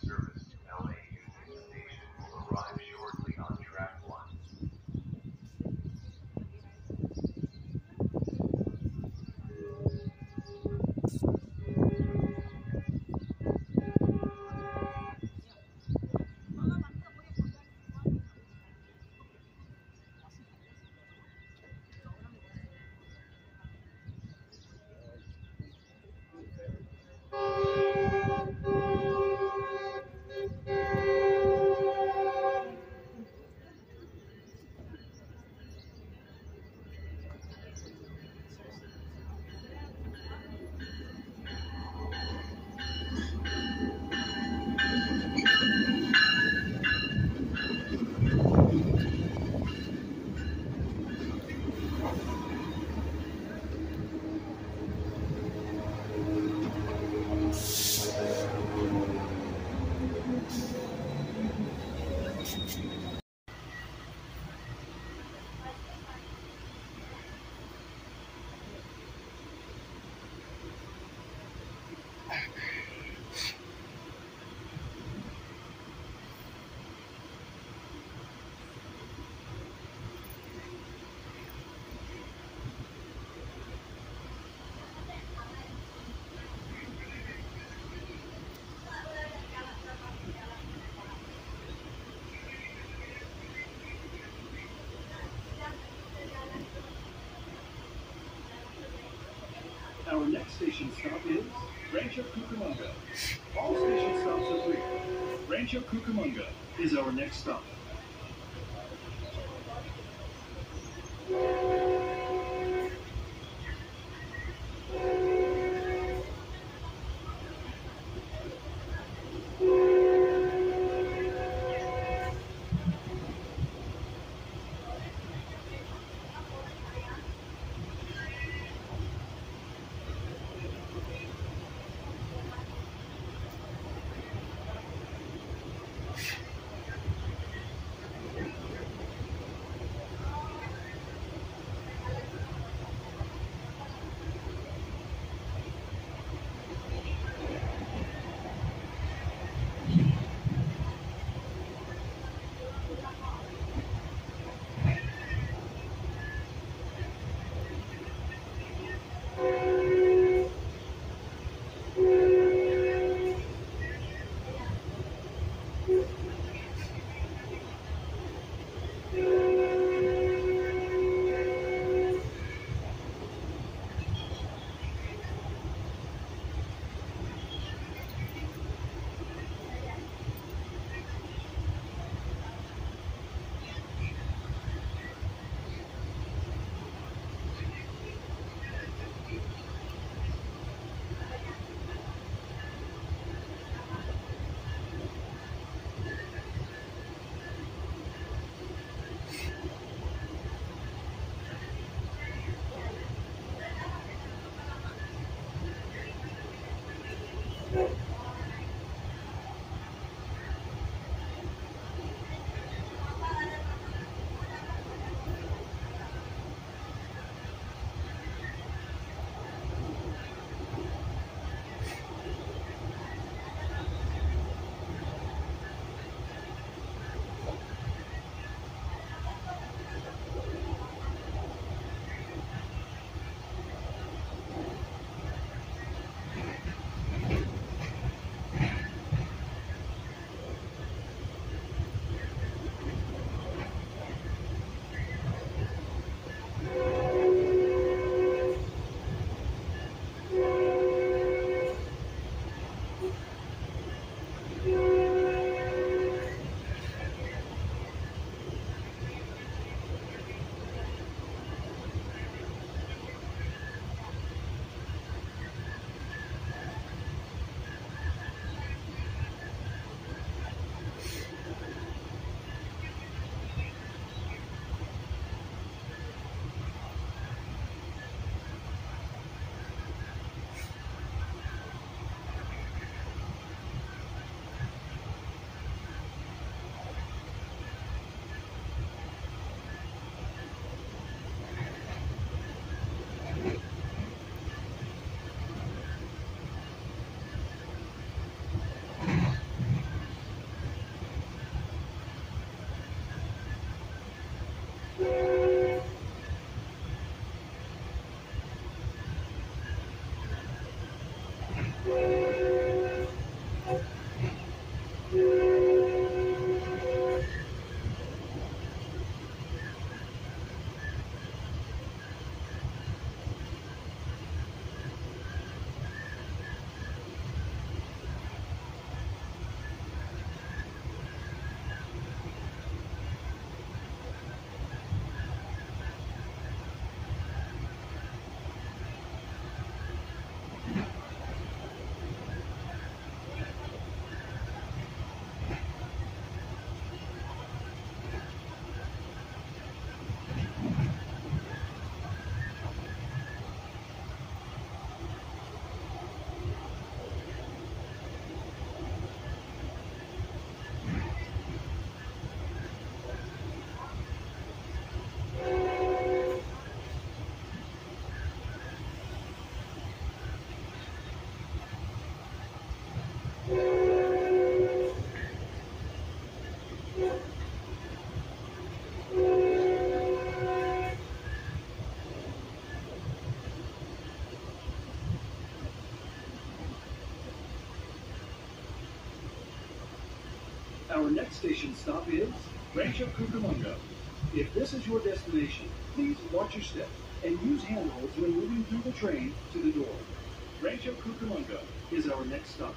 Our next station stop is Rancho Cucamonga. All station stops are free. Rancho Cucamonga is our next stop. Our next station stop is Rancho Cucamonga. If this is your destination, please watch your step and use handholds when moving through the train to the door. Rancho Cucamonga is our next stop.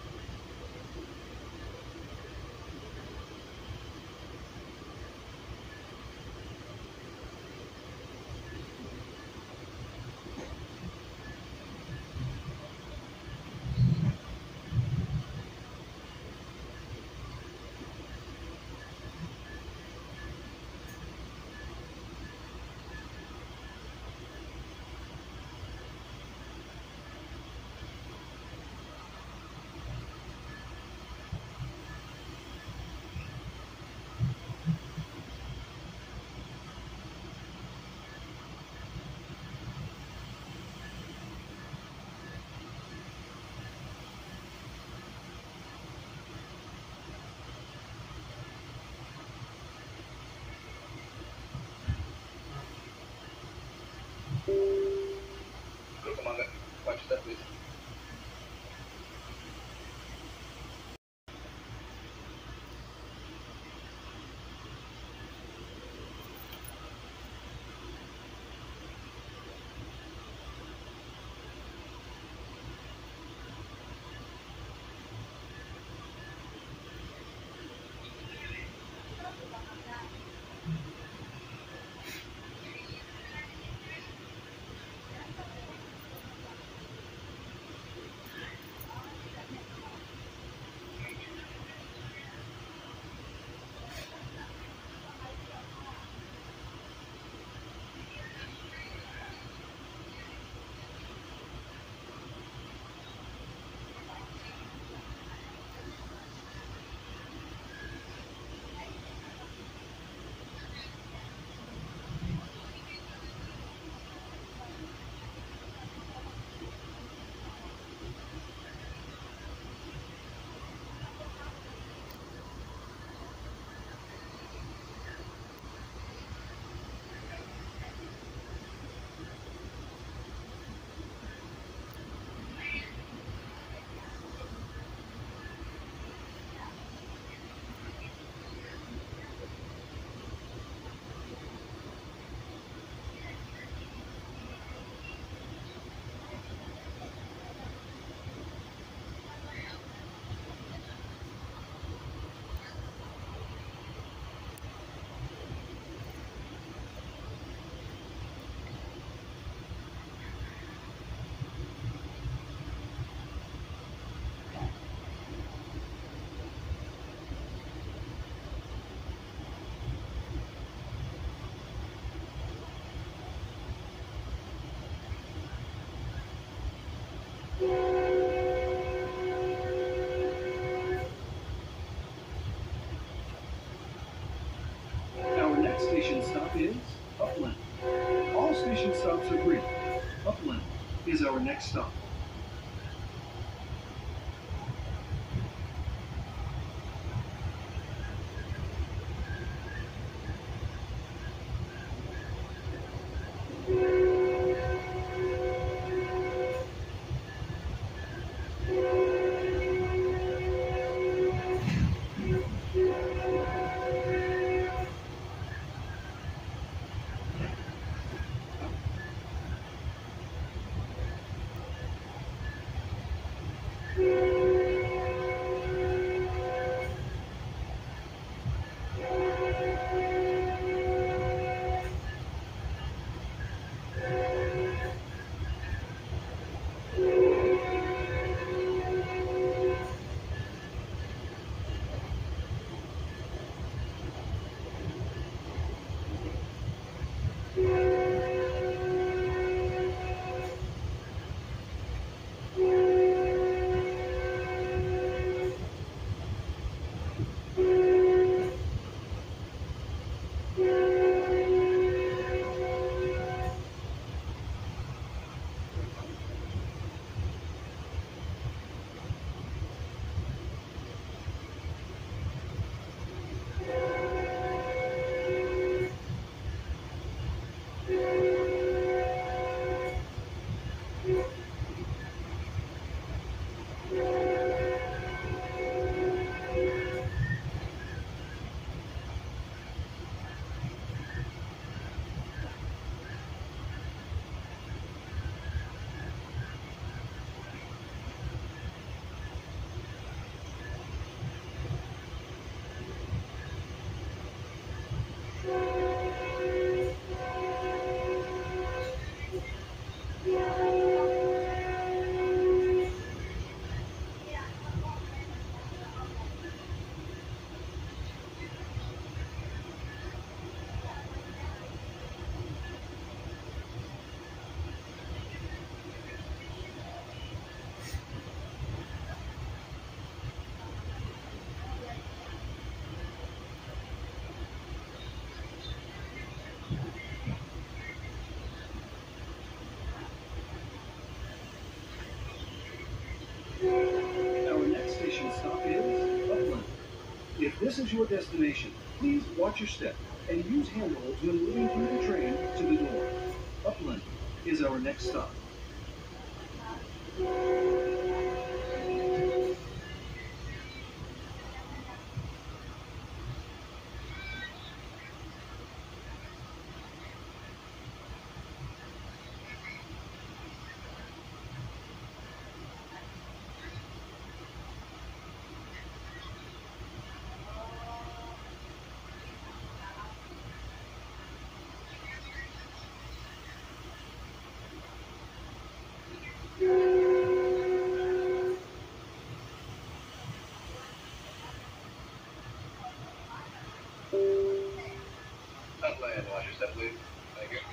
Cucamonga, watch your step, please. Our next station stop is Upland. All station stops are brief. Upland is our next stop. Our next station stop is Upland. If this is your destination, please watch your step and use handholds when moving through the train to the door. Upland is our next stop. Upland, watch your step, please. Thank you.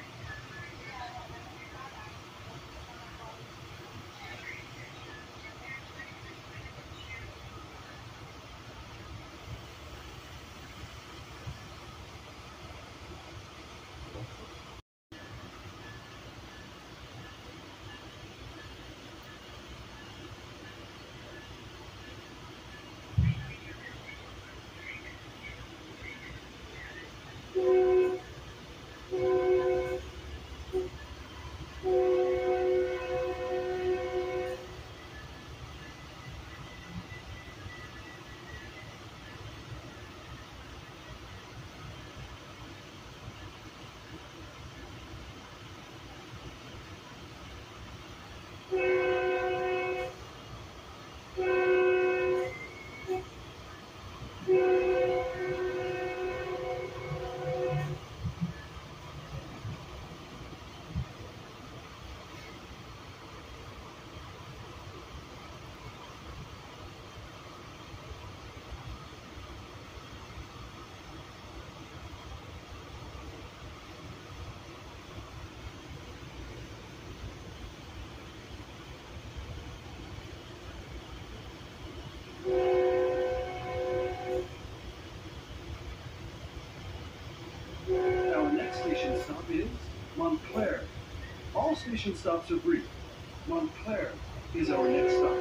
Our next station stop is Montclair. All station stops are brief. Montclair is our next stop.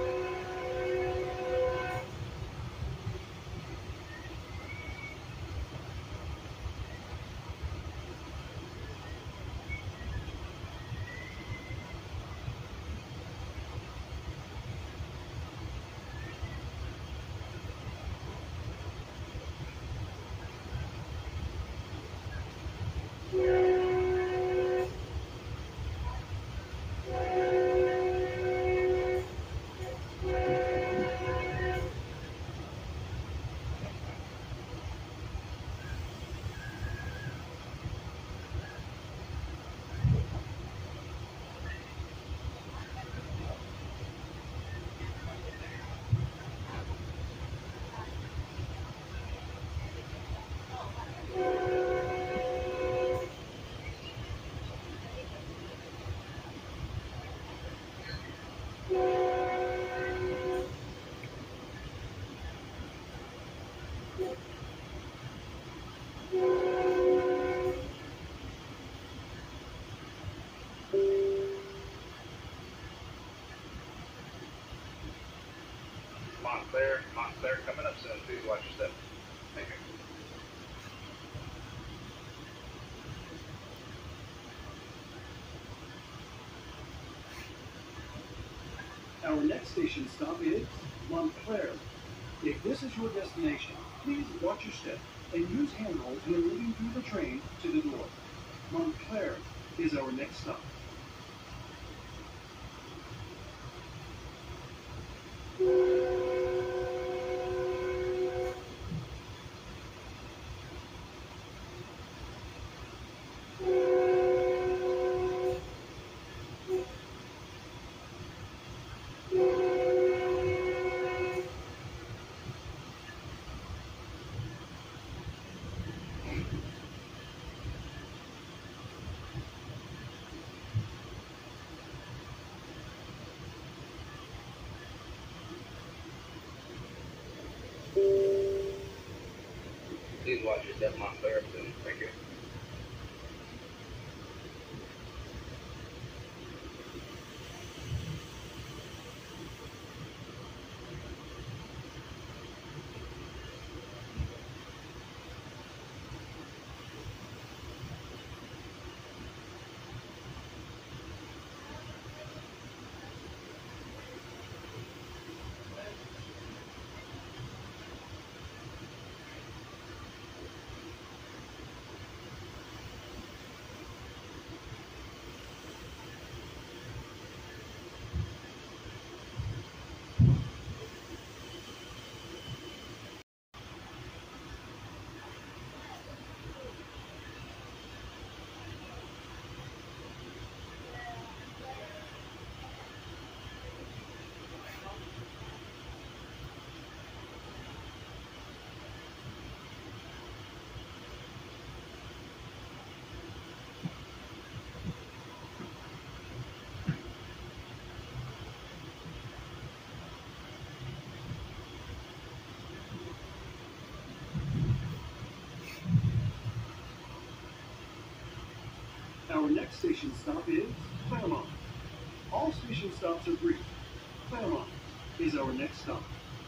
Montclair coming up soon. Please watch your step. Thank you. Our next station stop is Montclair. If this is your destination, please watch your step and use handholds when moving through the train to the door. Montclair is our next stop. Please watch your step, not clear up soon. Thank you. Our next station stop is Claremont. All station stops are brief. Claremont is our next stop.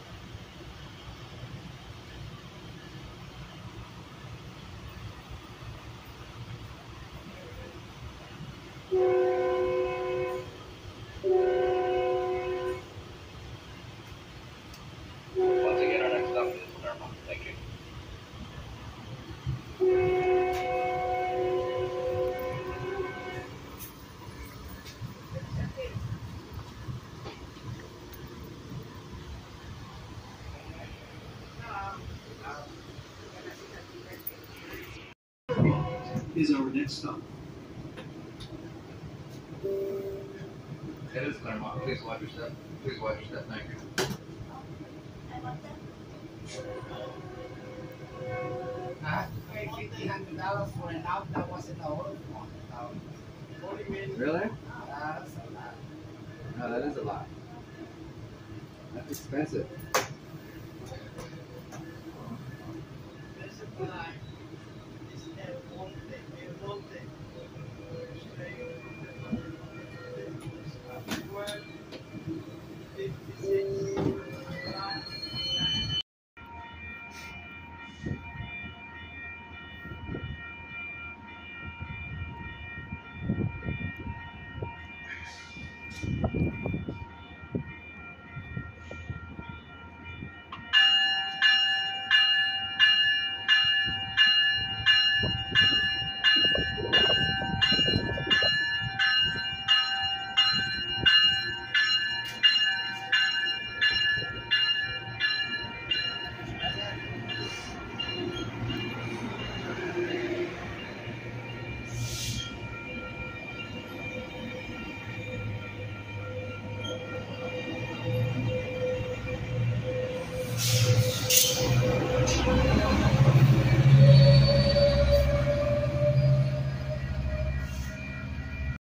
Once again, our next stop is Claremont. Thank you. Is our next stop. It is Claremont. Please watch your step. Please watch your step. Thank you. I paid $1,500 for an out that wasn't a old one. Really? That's a lot. No, that is a lot. That's expensive.